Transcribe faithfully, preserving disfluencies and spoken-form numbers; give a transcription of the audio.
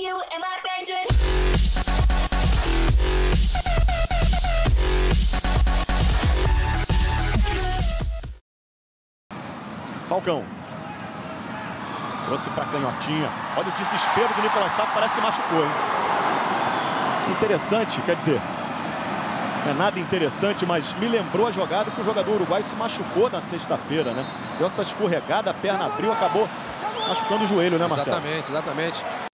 Falcão. Trouxe para a canhotinha. Olha o desespero do Nicolas Sato, parece que machucou, hein? Interessante, quer dizer, não é nada interessante, mas me lembrou a jogada que o jogador uruguaio se machucou na sexta-feira, né? Deu essa escorregada, a perna abriu, acabou machucando o joelho, né, Marcelo? Exatamente, exatamente.